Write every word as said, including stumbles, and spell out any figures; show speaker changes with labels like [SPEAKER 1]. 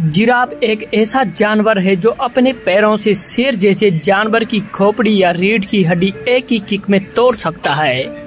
[SPEAKER 1] Giraffe एक ऐसा जानवर है जो अपने पैरों से शेर जैसे जानवर की खोपड़ी या रीढ़ की हड्डी एक ही किक में तोड़ सकता है।